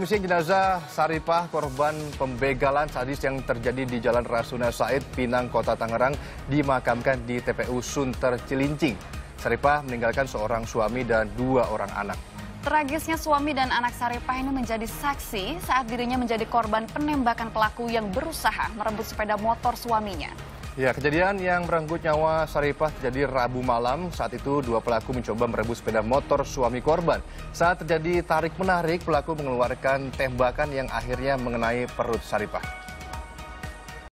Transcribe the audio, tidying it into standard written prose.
Misi jenazah Saripah, korban pembegalan sadis yang terjadi di Jalan Rasuna Said, Pinang, Kota Tangerang, dimakamkan di TPU Sunter Cilincing. Saripah meninggalkan seorang suami dan 2 orang anak. Tragisnya suami dan anak Saripah ini menjadi saksi saat dirinya menjadi korban penembakan pelaku yang berusaha merebut sepeda motor suaminya. Ya, kejadian yang merenggut nyawa Saripah terjadi Rabu malam. Saat itu 2 pelaku mencoba merebut sepeda motor suami korban. Saat terjadi tarik-menarik, pelaku mengeluarkan tembakan yang akhirnya mengenai perut Saripah.